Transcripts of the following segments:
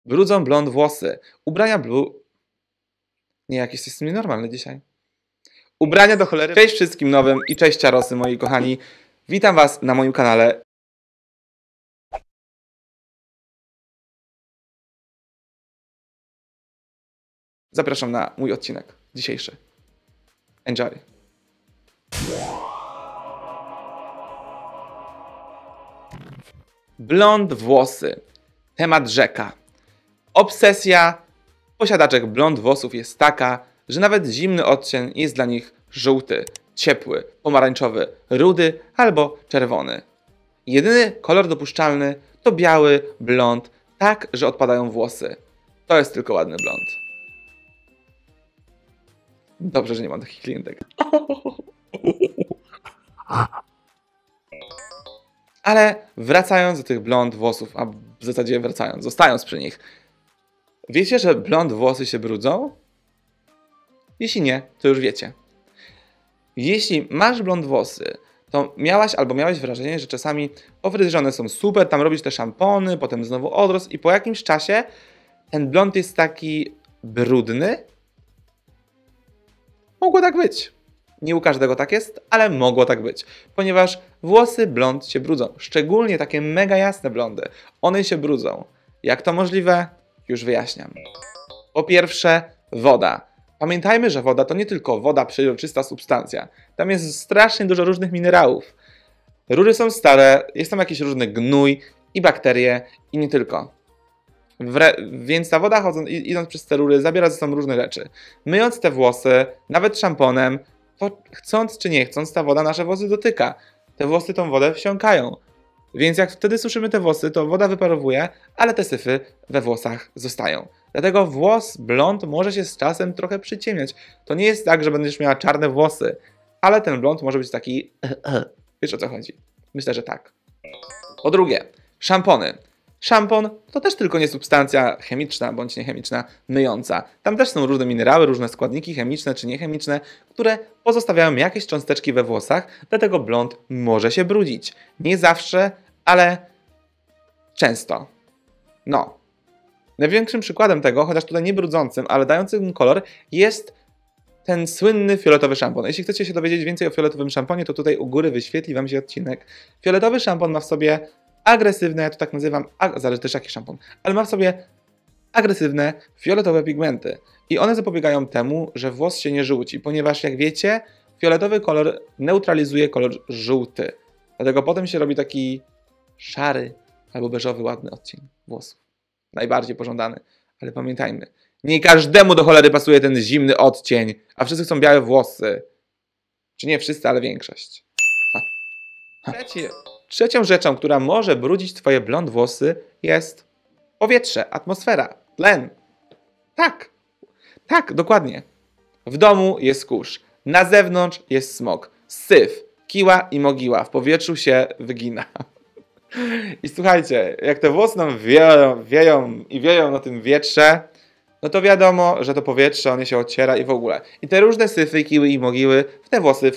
Brudzą blond włosy. Ubrania blue... Nie, jakiś jest nienormalny dzisiaj. Ubrania do cholery. Cześć wszystkim nowym i cześć ciarosy, moi kochani. Witam was na moim kanale. Zapraszam na mój odcinek dzisiejszy. Enjoy. Blond włosy. Temat rzeka. Obsesja posiadaczek blond włosów jest taka, że nawet zimny odcień jest dla nich żółty, ciepły, pomarańczowy, rudy albo czerwony. Jedyny kolor dopuszczalny to biały blond, tak, że odpadają włosy. To jest tylko ładny blond. Dobrze, że nie mam takich klientek. Ale wracając do tych blond włosów, a w zasadzie wracając, zostając przy nich. Wiecie, że blond włosy się brudzą? Jeśli nie, to już wiecie. Jeśli masz blond włosy, to miałaś albo miałeś wrażenie, że czasami one są super, tam robisz te szampony, potem znowu odrost i po jakimś czasie ten blond jest taki brudny? Mogło tak być. Nie u każdego tak jest, ale mogło tak być. Ponieważ włosy blond się brudzą. Szczególnie takie mega jasne blondy. One się brudzą. Jak to możliwe? Już wyjaśniam. Po pierwsze, woda. Pamiętajmy, że woda to nie tylko woda, przeźroczysta substancja. Tam jest strasznie dużo różnych minerałów. Rury są stare, jest tam jakiś różny gnój i bakterie i nie tylko. Więc ta woda, idąc przez te rury, zabiera ze sobą różne rzeczy. Myjąc te włosy, nawet szamponem, to chcąc czy nie chcąc, ta woda nasze włosy dotyka. Te włosy tą wodę wsiąkają. Więc jak wtedy suszymy te włosy, to woda wyparowuje, ale te syfy we włosach zostają. Dlatego włos blond może się z czasem trochę przyciemniać. To nie jest tak, że będziesz miała czarne włosy, ale ten blond może być taki... Wiesz, o co chodzi? Myślę, że tak. Po drugie, szampony. Szampon to też tylko nie substancja chemiczna bądź niechemiczna myjąca. Tam też są różne minerały, różne składniki chemiczne czy niechemiczne, które pozostawiają jakieś cząsteczki we włosach, dlatego blond może się brudzić. Nie zawsze, ale często. No. Największym przykładem tego, chociaż tutaj nie brudzącym, ale dającym kolor, jest ten słynny fioletowy szampon. Jeśli chcecie się dowiedzieć więcej o fioletowym szamponie, to tutaj u góry wyświetli wam się odcinek. Fioletowy szampon ma w sobie agresywne, ja to tak nazywam, zależy też jaki szampon, ale ma w sobie agresywne, fioletowe pigmenty. I one zapobiegają temu, że włos się nie żółci, ponieważ jak wiecie, fioletowy kolor neutralizuje kolor żółty. Dlatego potem się robi taki szary albo beżowy, ładny odcień włosów. Najbardziej pożądany. Ale pamiętajmy, nie każdemu do cholery pasuje ten zimny odcień, a wszyscy chcą białe włosy. Czy nie wszyscy, ale większość. Trzecią rzeczą, która może brudzić twoje blond włosy, jest powietrze, atmosfera, tlen. Tak, dokładnie. W domu jest kurz, na zewnątrz jest smog, syf, kiła i mogiła, w powietrzu się wygina. I słuchajcie, jak te włosy nam wieją na tym wietrze, no to wiadomo, że to powietrze, one się ociera i w ogóle. I te różne syfy, kiły i mogiły w te włosy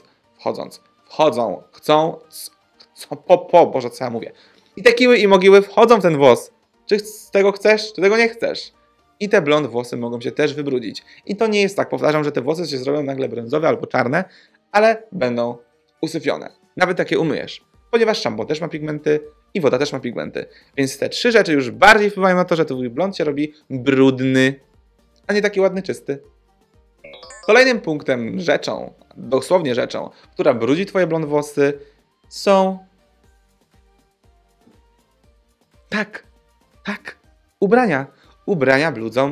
Boże, co ja mówię. I te kiły i mogiły wchodzą w ten włos. Czy tego chcesz, czy tego nie chcesz. I te blond włosy mogą się też wybrudzić. I to nie jest tak, powtarzam, że te włosy się zrobią nagle brązowe albo czarne, ale będą usyfione. Nawet takie umyjesz. Ponieważ szampon też ma pigmenty i woda też ma pigmenty. Więc te trzy rzeczy już bardziej wpływają na to, że twój blond się robi brudny, a nie taki ładny, czysty. Kolejnym punktem, dosłownie rzeczą, która brudzi twoje blond włosy, są... Tak, ubrania. Ubrania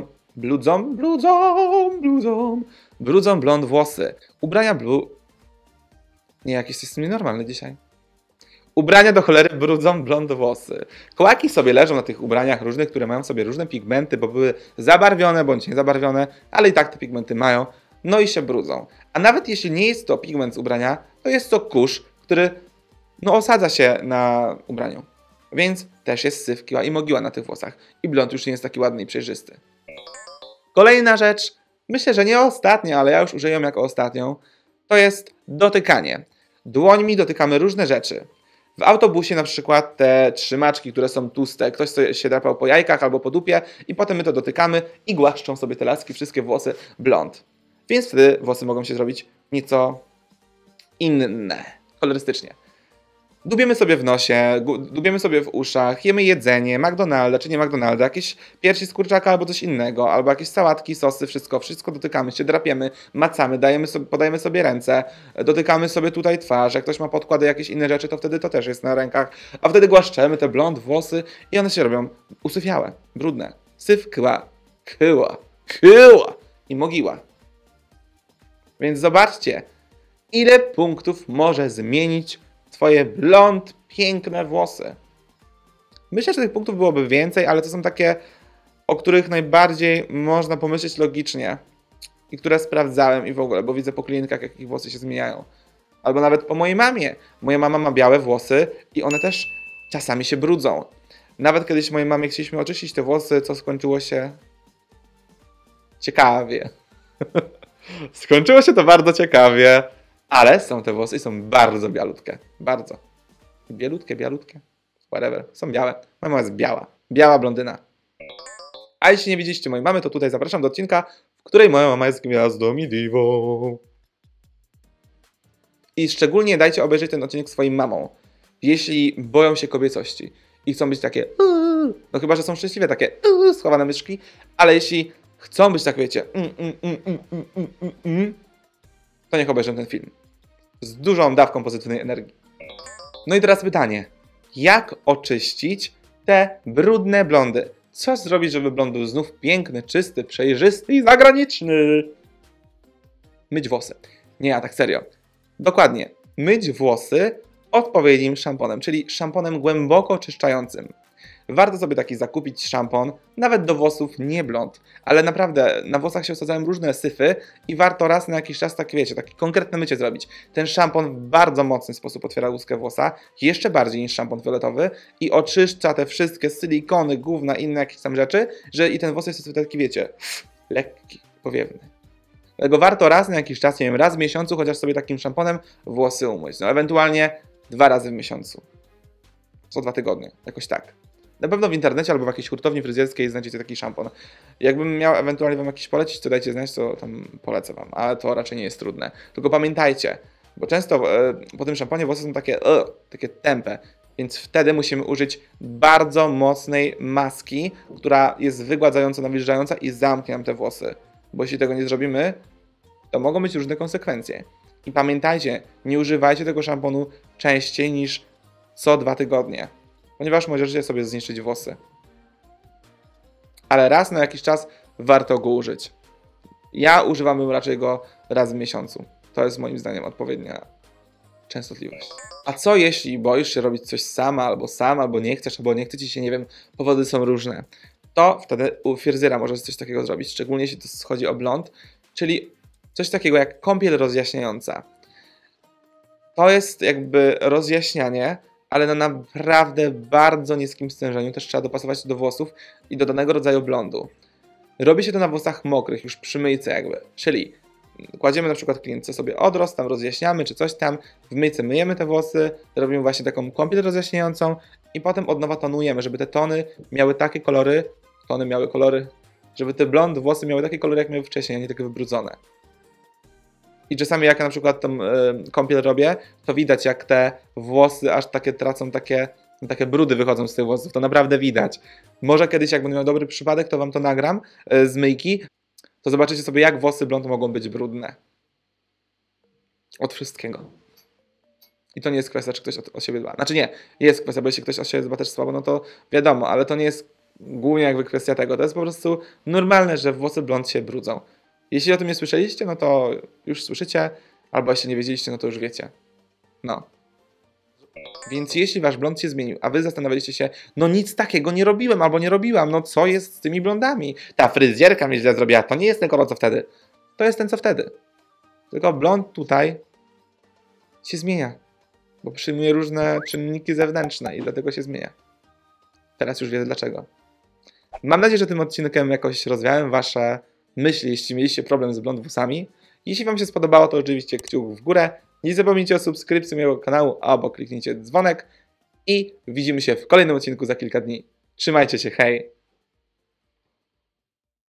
brudzą blond włosy. Ubrania Nie, jakiś jest nienormalny dzisiaj. Ubrania do cholery brudzą blond włosy. Kołaki sobie leżą na tych ubraniach różnych, które mają sobie różne pigmenty, bo były zabarwione bądź niezabarwione, ale i tak te pigmenty mają, no i się brudzą. A nawet jeśli nie jest to pigment z ubrania, to jest to kurz, który osadza się na ubraniu. Więc też jest syf, kiła i mogiła na tych włosach. I blond już nie jest taki ładny i przejrzysty. Kolejna rzecz, myślę, że nie ostatnia, ale ja już użyję ją jako ostatnią, to jest dotykanie. Dłońmi dotykamy różne rzeczy. W autobusie na przykład te trzymaczki, które są tłuste, ktoś sobie się drapał po jajkach albo po dupie i potem my to dotykamy i głaszczą sobie te laski wszystkie włosy blond. Więc wtedy włosy mogą się zrobić nieco inne, kolorystycznie. Dubiemy sobie w nosie, dubiemy sobie w uszach, jemy jedzenie, McDonalda czy nie McDonalda, jakieś piersi z kurczaka albo coś innego, albo jakieś sałatki, sosy, wszystko dotykamy się, drapiemy, macamy, podajemy sobie ręce, dotykamy sobie tutaj twarz, jak ktoś ma podkłady, jakieś inne rzeczy, to wtedy to też jest na rękach, a wtedy głaszczemy te blond włosy i one się robią usyfiałe, brudne. Syf, kyła i mogiła. Więc zobaczcie, ile punktów może zmienić twoje blond, piękne włosy. Myślę, że tych punktów byłoby więcej, ale to są takie, o których najbardziej można pomyśleć logicznie i które sprawdzałem i w ogóle, bo widzę po klientkach, jak ich włosy się zmieniają. Albo nawet po mojej mamie. Moja mama ma białe włosy i one też czasami się brudzą. Nawet kiedyś mojej mamie chcieliśmy oczyścić te włosy, co skończyło się ciekawie. Skończyło się to bardzo ciekawie. Ale są te włosy i są bardzo bialutkie. Bardzo. Bialutkie. Whatever. Są białe. Moja mama jest biała. Biała blondyna. A jeśli nie widzieliście mojej mamy, to tutaj zapraszam do odcinka, w której moja mama jest gwiazdą i diwą. I szczególnie dajcie obejrzeć ten odcinek swoim mamom. Jeśli boją się kobiecości i chcą być takie no chyba, że są szczęśliwe, takie schowane myszki, ale jeśli chcą być tak, wiecie to niech obejrzą ten film. Z dużą dawką pozytywnej energii. No i teraz pytanie. Jak oczyścić te brudne blondy? Co zrobić, żeby blond był znów piękny, czysty, przejrzysty i zagraniczny? Myć włosy. Nie, a tak serio. Dokładnie. Myć włosy odpowiednim szamponem, czyli szamponem głęboko oczyszczającym. Warto sobie taki zakupić szampon, nawet do włosów nie blond, ale naprawdę na włosach się osadzają różne syfy i warto raz na jakiś czas takie, wiecie, takie konkretne mycie zrobić. Ten szampon w bardzo mocny sposób otwiera łuskę włosa, jeszcze bardziej niż szampon fioletowy i oczyszcza te wszystkie silikony, gówna, inne jakieś tam rzeczy, że i ten włos jest taki, wiecie, lekki, powiewny. Dlatego warto raz na jakiś czas, nie wiem, raz w miesiącu, chociaż sobie takim szamponem włosy umyć. No ewentualnie 2 razy w miesiącu. Co 2 tygodnie, jakoś tak. Na pewno w internecie albo w jakiejś hurtowni fryzjerskiej znajdziecie taki szampon. Jakbym miał ewentualnie wam jakiś polecić, to dajcie znać, to tam polecę wam. Ale to raczej nie jest trudne. Tylko pamiętajcie, bo często po tym szamponie włosy są takie tępe. Więc wtedy musimy użyć bardzo mocnej maski, która jest wygładzająco nawilżająca i zamknie nam te włosy. Bo jeśli tego nie zrobimy, to mogą być różne konsekwencje. I pamiętajcie, nie używajcie tego szamponu częściej niż co 2 tygodnie. Ponieważ możecie sobie zniszczyć włosy. Ale raz na jakiś czas warto go użyć. Ja używam raczej go raz w miesiącu. To jest moim zdaniem odpowiednia częstotliwość. A co jeśli boisz się robić coś sama, albo nie chcesz, albo nie chce ci się, nie wiem, powody są różne. To wtedy u fryzjera możesz coś takiego zrobić, szczególnie jeśli to chodzi o blond, czyli coś takiego jak kąpiel rozjaśniająca. To jest jakby rozjaśnianie, ale na naprawdę bardzo niskim stężeniu, też trzeba dopasować to do włosów i do danego rodzaju blondu. Robi się to na włosach mokrych, już przy myjce jakby, czyli kładziemy na przykład klientce sobie odrost, tam rozjaśniamy czy coś tam, w myjce myjemy te włosy, robimy właśnie taką kąpiel rozjaśniającą i potem od nowa tonujemy, żeby te tony miały takie kolory, żeby te blond włosy miały takie kolory jak miały wcześniej, a nie takie wybrudzone. I czasami jak ja na przykład tą kąpiel robię, to widać jak te włosy aż takie tracą, takie brudy wychodzą z tych włosów, to naprawdę widać. Może kiedyś jak będę miał dobry przypadek, to wam to nagram z myjki, to zobaczycie sobie jak włosy blond mogą być brudne. Od wszystkiego. I to nie jest kwestia, czy ktoś o siebie dba. Znaczy nie, jest kwestia, bo jeśli ktoś o siebie dba też słabo, no to wiadomo, ale to nie jest głównie jakby kwestia tego. To jest po prostu normalne, że włosy blond się brudzą. Jeśli o tym nie słyszeliście, no to już słyszycie, albo jeśli nie wiedzieliście, no to już wiecie. No. Więc jeśli wasz blond się zmienił, a wy zastanawialiście się, no nic takiego nie robiłem albo nie robiłam, no co jest z tymi blondami? Ta fryzjerka mnie źle zrobiła, to nie jest ten kolor co wtedy. To jest ten co wtedy. Tylko blond tutaj się zmienia, bo przyjmuje różne czynniki zewnętrzne i dlatego się zmienia. Teraz już wiedzę dlaczego. Mam nadzieję, że tym odcinkiem jakoś rozwiałem wasze myśli, jeśli mieliście problem z blond włosami. Jeśli wam się spodobało, to oczywiście kciuk w górę. Nie zapomnijcie o subskrypcji mojego kanału, albo kliknijcie dzwonek i widzimy się w kolejnym odcinku za kilka dni. Trzymajcie się, hej!